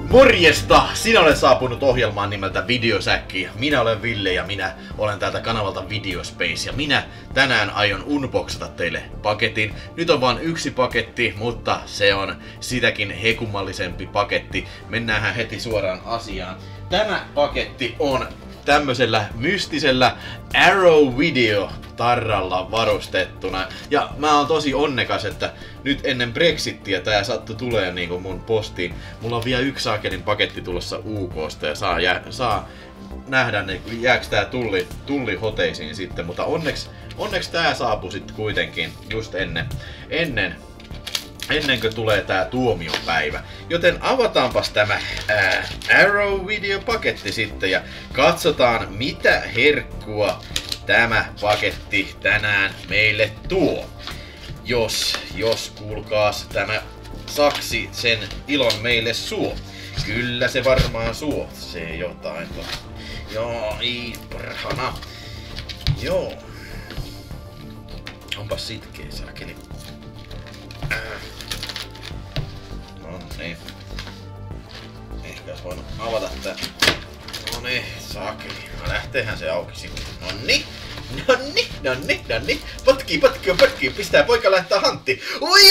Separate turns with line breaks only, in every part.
Morjesta! Sinä olet saapunut ohjelmaan nimeltä Videosäkki. Minä olen Ville ja minä olen täältä kanavalta Videospace. Ja minä tänään aion unboxata teille paketin. Nyt on vain yksi paketti, mutta se on sitäkin hekummallisempi paketti. Mennäänhän heti suoraan asiaan. Tämä paketti on tämmöisellä mystisellä Arrow Video tarralla varustettuna. Ja mä oon tosi onnekas, että nyt ennen Brexittiä tää sattui tulee niinku mun postiin. Mulla on vielä yksi saakelin paketti tulossa UK:sta ja saa nähdä, niin jääks tää tulli hoteisiin sitten. Mutta onneksi tää saapui sit kuitenkin just ennen kuin tulee tää tuomiopäivä. Joten avataanpas tämä Arrow Video paketti sitten ja katsotaan mitä herkkua tämä paketti tänään meille tuo. Jos kuulkaas tämä saksi sen ilon meille suo. Kyllä se varmaan suo. Se jotain Joo, ei perhana. Joo. Onpas sitkeä saakeli. Noniin. Ehkä ois voinut avata tää. Noniin, saakeli. No lähteehän se auki sitten. Nonni. Potkii. Pistää poika laittaa hantti. Oi.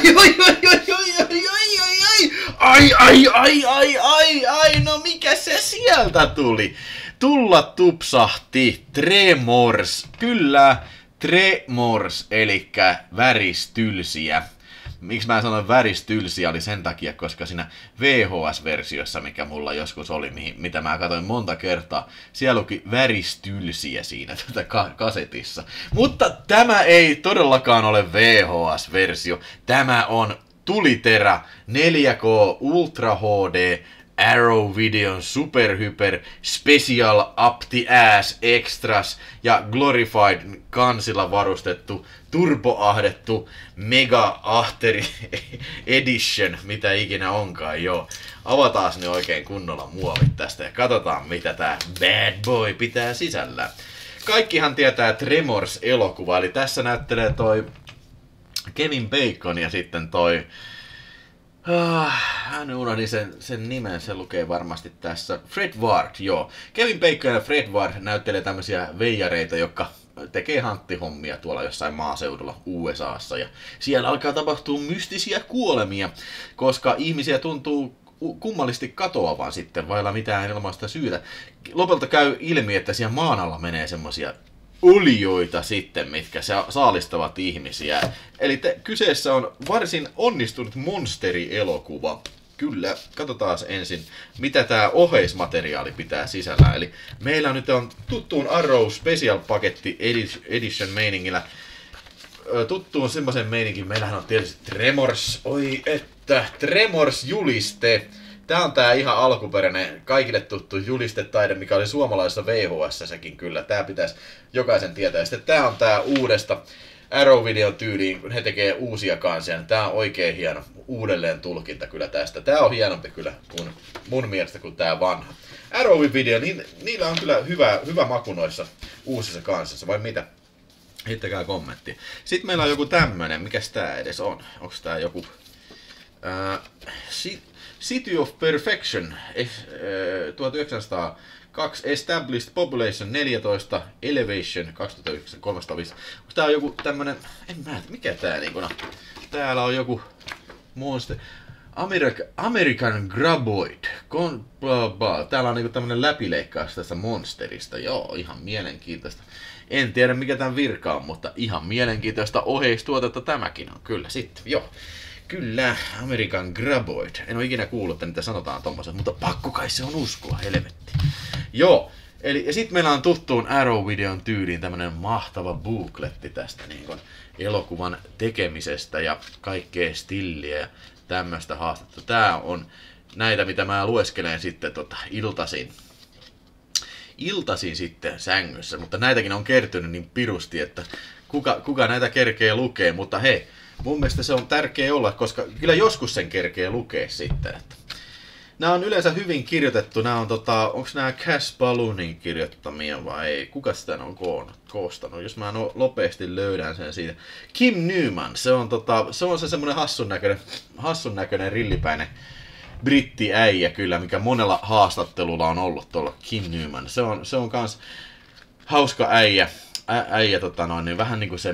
Ai. No mikä se sieltä tuli? Tulla tupsahti Tremors. Kyllä, Tremors, elikkä väristylsiä. Miksi mä sanoin väristylsiä oli sen takia, koska siinä VHS-versiossa, mikä mulla joskus oli, mitä mä katsoin monta kertaa, siellä luki väristylsiä siinä kasetissa. Mutta tämä ei todellakaan ole VHS-versio. Tämä on tuliterä 4K Ultra HD Arrow Videon Super Hyper Special Up the Ass Extras ja Glorified kansilla varustettu turboahdettu Mega Ahteri Edition, mitä ikinä onkaan, joo. Avataas ne oikein kunnolla muovit tästä ja katsotaan mitä tää bad boy pitää sisällään. Kaikkihan tietää Tremors-elokuva, eli tässä näyttelee toi Kevin Bacon ja sitten toi hän unohdin sen nimen, se lukee varmasti tässä. Fred Ward, joo. Kevin Bacon ja Fred Ward näyttelee tämmöisiä veijareita, jotka tekee hanttihommia tuolla jossain maaseudulla USAssa. Ja siellä alkaa tapahtua mystisiä kuolemia, koska ihmisiä tuntuu kummallisesti katoavan sitten, vailla mitään ilmaista syytä. Lopulta käy ilmi, että siellä maan alla menee semmosia olioita sitten, mitkä saalistavat ihmisiä. Eli kyseessä on varsin onnistunut monsterielokuva. Kyllä, katsotaan ensin, mitä tää oheismateriaali pitää sisällään. Eli meillä nyt on tuttuun Arrow Special Paketti Edition meiningillä. Tuttuun semmoisen meiningin, meillähän on tietysti Tremors, Tremors-juliste. Tää on tää ihan alkuperäinen, kaikille tuttu julistetaide, mikä oli suomalaisessa VHS-säkin kyllä. Tää pitäisi jokaisen tietää. Ja sitten tää on tää uudesta Arrow Videon tyyliin, kun he tekee uusia kansia. Tää on oikein hieno uudelleen tulkinta kyllä tästä. Tää on hienompi kyllä mun mielestä kuin tää vanha. Arrow Video, niillä on kyllä hyvä maku noissa uusissa kansissa, vai mitä? Heittäkää kommentti. Sitten meillä on joku tämmönen, mikäs tää edes on? Onks tää joku City of Perfection 1902 Established Population 14 Elevation 2009 305. Onko tää on joku tämmönen, en mä tiedä mikä tää niinku. Täällä on joku monster American Graboid. Täällä on niinku tämmönen läpileikkaus tästä monsterista. Joo, ihan mielenkiintoista. En tiedä mikä tän virka on, mutta ihan mielenkiintoista oheistuotetta tämäkin on. Kyllä sitten, joo. Kyllä, American Graboid. En ole ikinä kuullut, että niitä sanotaan tommoset, mutta pakko kai se on uskoa, helvetti. Joo, eli ja sit meillä on tuttuun Arrow Videon tyyliin tämmönen mahtava bookletti tästä niin kun elokuvan tekemisestä ja kaikkea stilliä ja tämmöstä haastetta. Tää on näitä, mitä mä lueskelen sitten iltaisin sitten sängyssä, mutta näitäkin on kertynyt niin pirusti, että kuka näitä kerkee lukee, mutta hei, mun mielestä se on tärkeä olla, koska kyllä joskus sen kerkee lukea sitten. Että nämä on yleensä hyvin kirjoitettu. Nämä on onks nämä Cash Balloonin kirjoittamia vai ei? Kuka sitä on koostanut? Jos mä nopeasti löydän sen siitä. Kim Newman, se on se semmonen hassun näköinen rillipäinen brittiäijä kyllä, mikä monella haastattelulla on ollut tuolla Kim Newman. Se on kans hauska äijä niin vähän niinku se,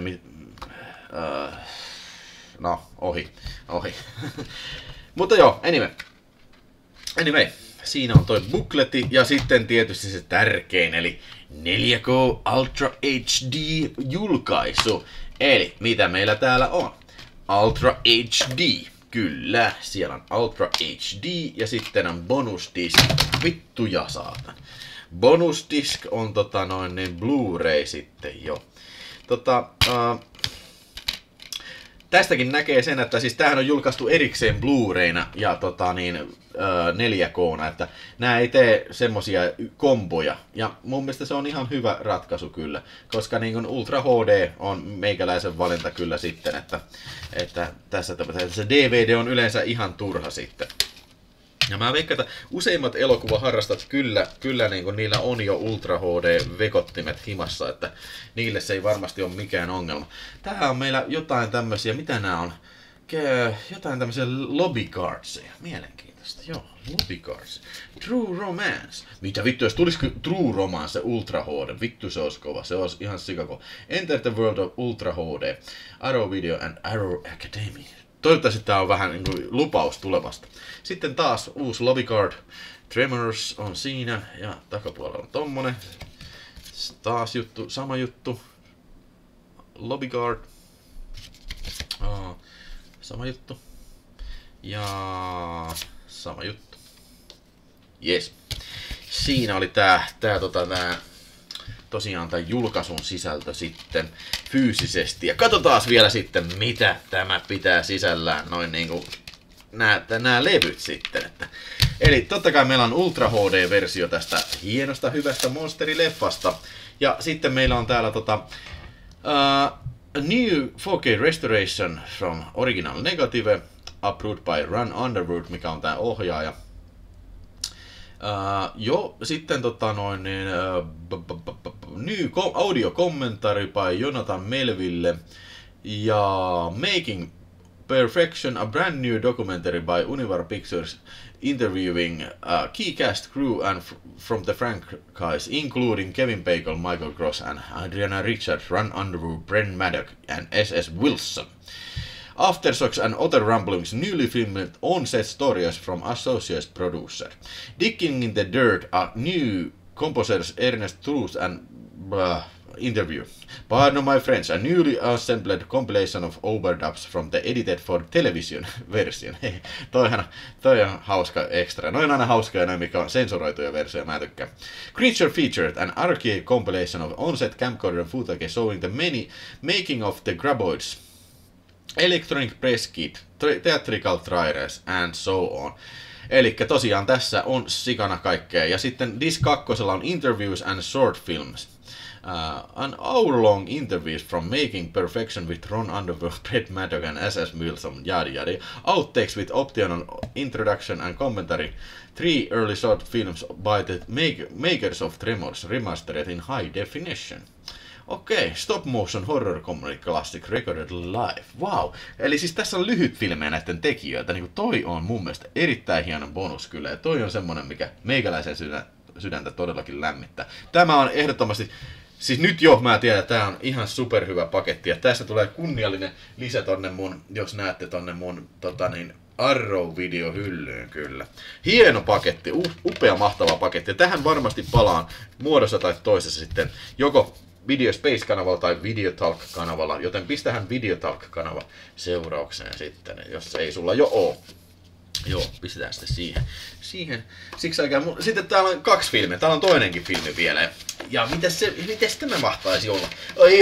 no, ohi. Mutta joo, anyway, siinä on toi bukletti ja sitten tietysti se tärkein, eli 4K Ultra HD julkaisu. Eli mitä meillä täällä on? Ultra HD. Kyllä, siellä on Ultra HD ja sitten on bonusdisk. Vittuja saatan. Bonusdisk on niin Blu-ray sitten jo. Tästäkin näkee sen, että siis tämähän on julkaistu erikseen Blu-rayna ja 4K:na, että nämä ei tee semmosia komboja. Ja mun mielestä se on ihan hyvä ratkaisu kyllä, koska niin kuin Ultra HD on meikäläisen valinta kyllä sitten, että tässä se DVD on yleensä ihan turha sitten. Ja mä veikkaan, että useimmat elokuvaharrastajat kyllä niin niillä on jo Ultra HD-vekottimet himassa, että niille se ei varmasti ole mikään ongelma. Tää on meillä jotain tämmösiä, mitä nää on? Jotain tämmösiä lobbycardseja. Mielenkiintoista, joo, lobbycards. True Romance. Mitä vittu, jos tulisiko True Romance Ultra HD? Vittu se olisi kova, se olisi ihan sikako. Enter the World of Ultra HD. Arrow Video and Arrow Academy. Toivottavasti tää on vähän niin kuin lupaus tulevasta. Sitten taas uusi lobbycard. Tremors on siinä ja takapuolella on tommonen. Taas juttu, sama juttu. Lobbycard. Sama juttu. Ja sama juttu. Yes. Siinä oli tää tosiaan tämän julkaisun sisältö sitten fyysisesti. Ja katsotaan vielä sitten, mitä tämä pitää sisällään, noin niinku nämä levyt sitten. Eli totta kai meillä on Ultra HD-versio tästä hienosta, hyvästä monsterileffasta. Ja sitten meillä on täällä New 4K Restoration from Original Negative, approved by Ron Underwood, mikä on tää ohjaaja. Sitten new audio commentary by Jonathan Melville ja Making Perfection, a brand new documentary by Univar Pictures interviewing key cast crew and from the franchise, including Kevin Bacon, Michael Gross and Adriana Richards, Ron Underwood, Bren Maddock and S.S. Wilson. Aftershocks and Other Rumblings, newly filmed on-set stories from associate producer. Digging in the Dirt, a new composers Ernest Truth and interview. Pardon my French, a newly assembled compilation of overdubs from the edited for television version. Toi on hauska extra. Noin aina hauskoja noin, mikä on sensuroituja versioja, mä tykkään. Creature featured an arcade compilation of on-set camcorder footage showing the many making of the Graboids. Electronic Press Kit, Theatrical Trailers and so on. Elikkä tosiaan tässä on sikana kaikkea. Ja sitten Disc 2 on Interviews and Short Films. An hour-long interviews from Making Perfection with Ron Underwood, Brett Maddock and S.S. Wilson, yada yada. Outtakes with optional introduction and commentary. 3 early short films by the makers of Tremors, remastered in high definition. Okei, stop motion horror comedy classic recorded live. Wow. Eli siis tässä on lyhyt filmejä näiden tekijöitä. Niin toi on mun mielestä erittäin hieno bonus kyllä. Ja toi on semmonen, mikä meikäläisen sydäntä todellakin lämmittää. Tämä on ehdottomasti, siis nyt jo mä tiedän, että tää on ihan superhyvä paketti. Ja tästä tulee kunniallinen lisä tonne mun, jos näette tonne mun Arrow-video hyllyyn kyllä. Hieno paketti, upea mahtava paketti. Ja tähän varmasti palaan muodossa tai toisessa sitten joko Video Space-kanavalla tai Videotalk-kanavalla, joten pistähän Videotalk-kanava seuraukseen sitten, jos ei sulla jo oo. Joo, pistetään sitten siihen. Siksi aikaa. Sitten täällä on 2 filmiä, täällä on toinenkin filmi vielä. Ja mites tämä mahtaisi olla? Oi,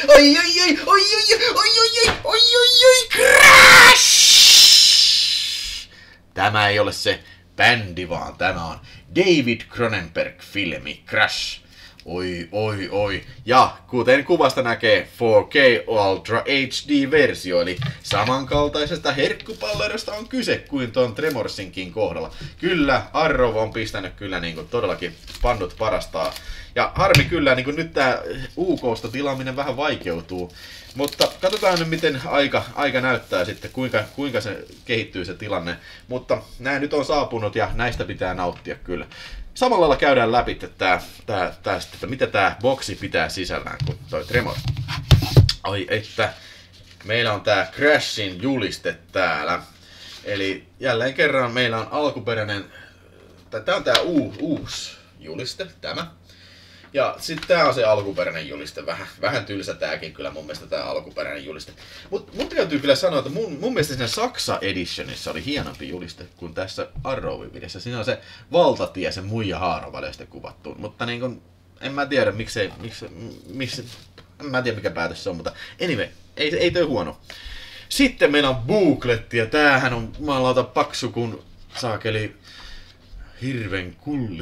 Crash! Tämä ei ole se bändi, vaan tämä on David Cronenberg-filmi Crash. Oi. Ja kuten kuvasta näkee, 4K Ultra HD-versio, eli samankaltaisesta herkkupallerosta on kyse kuin tuon Tremorsinkin kohdalla. Kyllä, Arrow on pistänyt kyllä niin kuin todellakin pannut parastaa. Ja harmi kyllä, niin kuin nyt tää UK:sta tilaaminen vähän vaikeutuu. Mutta katsotaan nyt miten aika näyttää sitten, kuinka se kehittyy se tilanne. Mutta nämä nyt on saapunut ja näistä pitää nauttia kyllä. Samalla lailla käydään läpi, että mitä tää boksi pitää sisällään, kun toi Tremor. Ai että, meillä on tää Crashin juliste täällä. Eli jälleen kerran meillä on alkuperäinen, tää on tää uusi juliste, tämä. Ja sitten tää on se alkuperäinen juliste, vähän tylsä tääkin kyllä mun mielestä tää alkuperäinen juliste. Mut mun täytyy kyllä sanoa, että mun mielestä siinä Saksa Editionissa oli hienompi juliste kuin tässä Arrowin videossa. Siinä on se valtatie, se muija haaroväleistä kuvattu, mutta niin kun, en mä tiedä en mä tiedä mikä päätös se on, mutta anyway, ei toi huono. Sitten meillä on bookletti ja tämähän on maalauta paksu kun saakeli hirven kulli.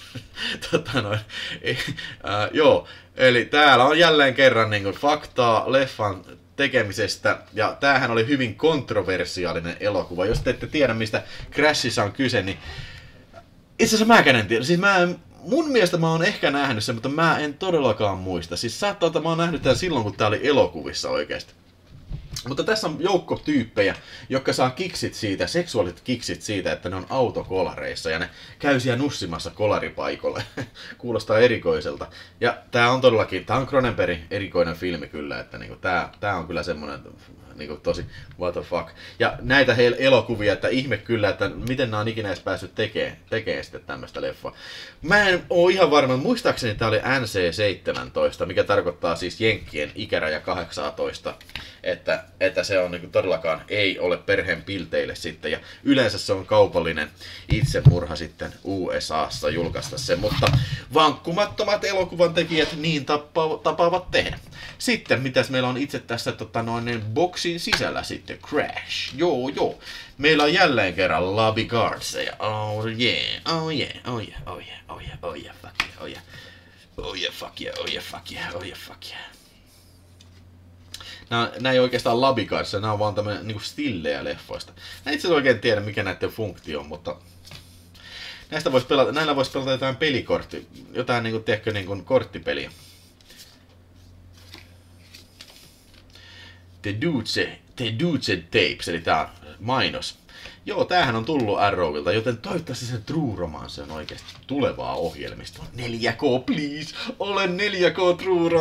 Joo, eli täällä on jälleen kerran niin kuin faktaa leffan tekemisestä, ja tämähän oli hyvin kontroversiaalinen elokuva. Jos te ette tiedä, mistä Crashissa on kyse, niin itse asiassa mäkään en tiedä. Siis mun mielestä mä oon ehkä nähnyt sen, mutta mä en todellakaan muista. Siis saattaa, että mä oon nähnyt tämän silloin, kun tää oli elokuvissa oikeesti. Mutta tässä on joukko tyyppejä, jotka saa kiksit siitä, seksuaaliset kiksit siitä, että ne on autokolareissa ja ne käy siellä nussimassa kolaripaikolle. Kuulostaa erikoiselta. Ja tää on todellakin, tää on Cronenbergin erikoinen filmi kyllä, että niinku tää on kyllä semmonen niinku tosi what the fuck. Ja näitä elokuvia, että ihme kyllä, että miten nää on ikinä edes päässyt tekee sitten tämmöstä leffaa. Mä en oo ihan varma, muistaakseni tää oli NC-17, mikä tarkoittaa siis jenkkien ikäraja 18. Että se on niinku todellakaan ei ole perheen pilteille sitten, ja yleensä se on kaupallinen itsemurha sitten USAssa julkaista se, mutta vankkumattomat elokuvan tekijät niin tapaavat tehdä. Sitten mitäs meillä on itse tässä boksin sisällä sitten, Crash, joo. Meillä on jälleen kerran Lobby Guardseja, oh yeah, fuck yeah. Nää ei oikeastaan labikaissa, nää on vaan tämmönen niinku stillejä leffoista. Mä itse oikein tiedä mikä näiden funktio on, mutta näillä vois pelata jotain pelikortti, jotain niinku tiedätkö niinku korttipeliä. The Duce Tapes, eli tää on mainos. Joo, tämähän on tullut Arrowilta, joten toivottavasti se True Romance on oikeasti tulevaa ohjelmistoa. 4K, please! Olen 4K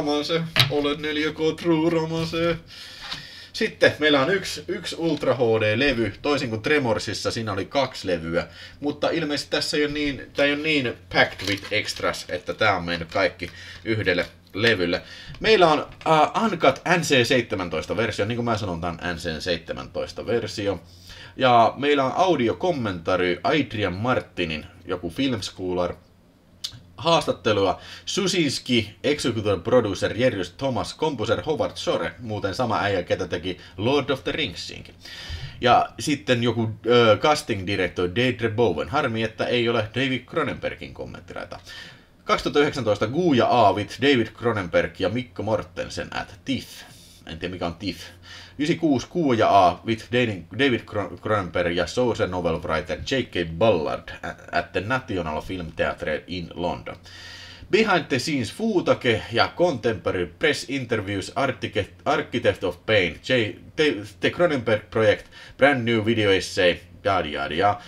True Romance! Sitten meillä on yksi Ultra HD-levy, toisin kuin Tremorsissa, siinä oli 2 levyä. Mutta ilmeisesti tässä ei ole niin packed with extras, että tää on mennyt kaikki yhdelle levylle. Meillä on Uncut NC-17-versio, niin kuin mä sanon, tää on NC-17-versio. Ja meillä on audiokommentari Adrian Martinin, joku filmschoolar, haastattelua Susinski, executive producer Jerry Thomas, composer Howard Shore, muuten sama äijä, ketä teki Lord of the Ringsinkin. Ja sitten joku casting director Deidre Bowen. Harmi, että ei ole David Cronenbergin kommenttiraita. 2019 Goo ja A with David Cronenberg ja Mikko Mortensen at TIFF. En tiedä mikä on TIFF. 96 Q ja A with David Cronenberg ja social novel writer J.K. Ballard at the National Film Theatre in London. Behind the scenes footage ja contemporary press interviews Architect of Pain, The Cronenberg Project, brand new video essay, yada.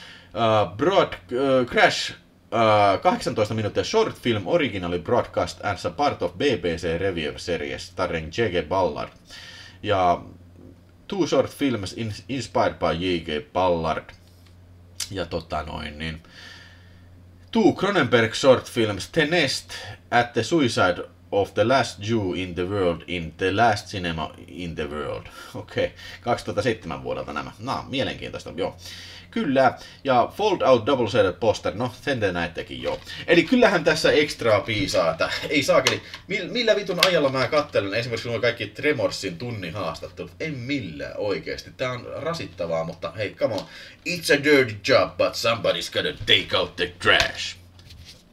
Crash 18 minuuttia short film originally broadcast as a part of BBC Review series starring J.K. Ballard. Ja 2 short films inspired by J.K. Ballard. Ja 2 Cronenberg short films, The Nest, At the Suicide of the Last Jew in the World, in the Last Cinema in the World. Okei, 2007 vuodelta nämä. Mielenkiintoista, joo. Kyllä, ja Fold Out Double Sided Poster, no sen te näittekin joo. Eli kyllähän tässä ekstraa piisaa, että ei saakeli, millä vitun ajalla mä kattelen esimerkiksi nuo kaikki Tremorsin tunnin haastattelut, en millään oikeesti. Tää on rasittavaa, mutta hei, come on. It's a dirty job, but somebody's gotta take out the trash.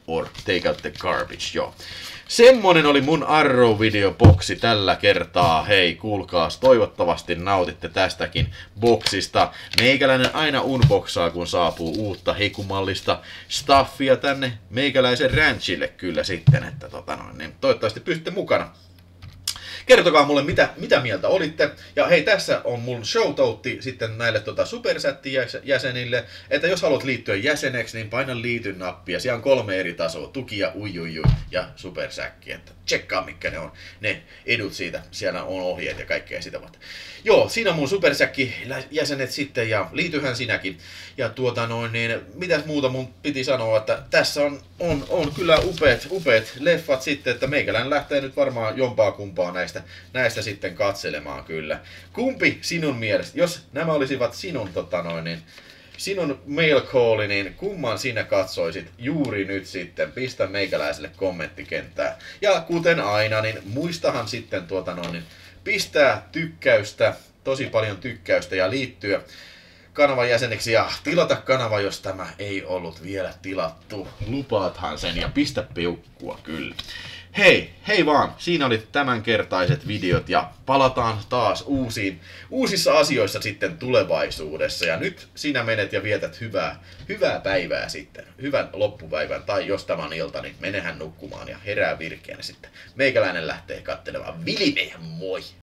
or take out the garbage, joo. Semmonen oli mun Arrow-videoboksi tällä kertaa. Hei, kuulkaas, toivottavasti nautitte tästäkin boksista. Meikäläinen aina unboxaa, kun saapuu uutta hekumallista stuffia tänne meikäläisen ranchille kyllä sitten, että niin toivottavasti pysytte mukana. Kertokaa mulle, mitä mieltä olitte. Ja hei, tässä on mun shoutoutti sitten näille Superchat-jäsenille, että jos haluat liittyä jäseneksi, niin paina liityn nappia. Siellä on 3 eri tasoa, tuki ja uiuiui ja supersäkki. Että tsekkaa, mitkä ne on ne edut siitä. Siellä on ohjeet ja kaikkea sitä varten. Joo, siinä on mun Supersäkki-jäsenet sitten ja liityhän sinäkin. Ja niin mitäs muuta mun piti sanoa, että tässä on kyllä upeat leffat sitten, että meikäläinen lähtee nyt varmaan jompaa kumpaa näistä sitten katselemaan kyllä. Kumpi sinun mielestä, jos nämä olisivat sinun sinun mail calli, niin kumman sinä katsoisit juuri nyt sitten? Pistä meikäläiselle kommenttikenttää. Ja kuten aina, niin muistahan sitten pistää tykkäystä, tosi paljon tykkäystä ja liittyä kanavan jäseneksi ja tilata kanava, jos tämä ei ollut vielä tilattu. Lupaathan sen ja pistä peukkua kyllä. Hei vaan, siinä oli tämänkertaiset videot ja palataan taas uusissa asioissa sitten tulevaisuudessa. Ja nyt sinä menet ja vietät hyvää päivää sitten, hyvän loppupäivän, tai jos tämä on ilta, niin menehän nukkumaan ja herää virkeänä sitten. Meikäläinen lähtee katselemaan Villiä, moi!